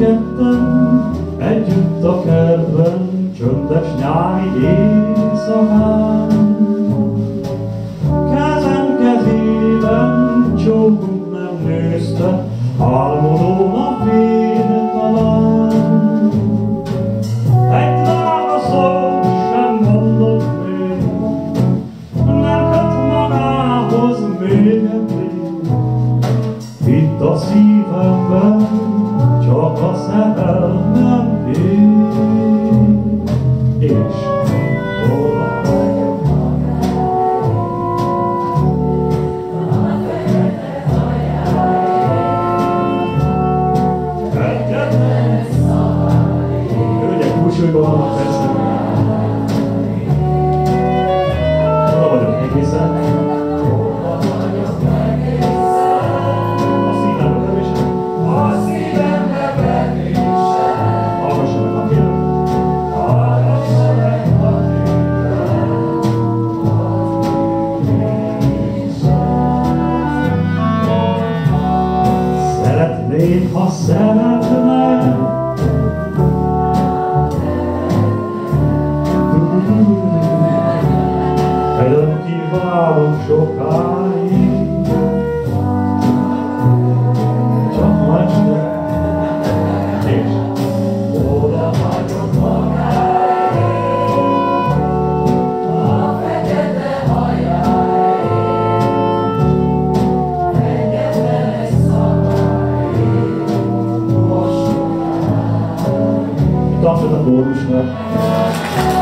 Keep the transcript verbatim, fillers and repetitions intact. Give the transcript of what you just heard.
ketten együtt a kertben, csöndes nyári éjszakán. Kezem kezében csókunk nem nőzte, álmodó nap vége talán. Egy lába szó sem mondott még, nem köt magához mélyebbi. Itt a szívemben csak a szerelmem él, és hol vagyok fekete hajáért, Egyetlen szavaért, hölgyek búcsújban vannak persze. Hol vagyok egészen? Szeretnék, ha szeretne, velem kívánok sokáig, csak ma este, és oda vagyok magáig, a fekete hajáért, egyetlen egy szavaért, most tapsot a kórusnak.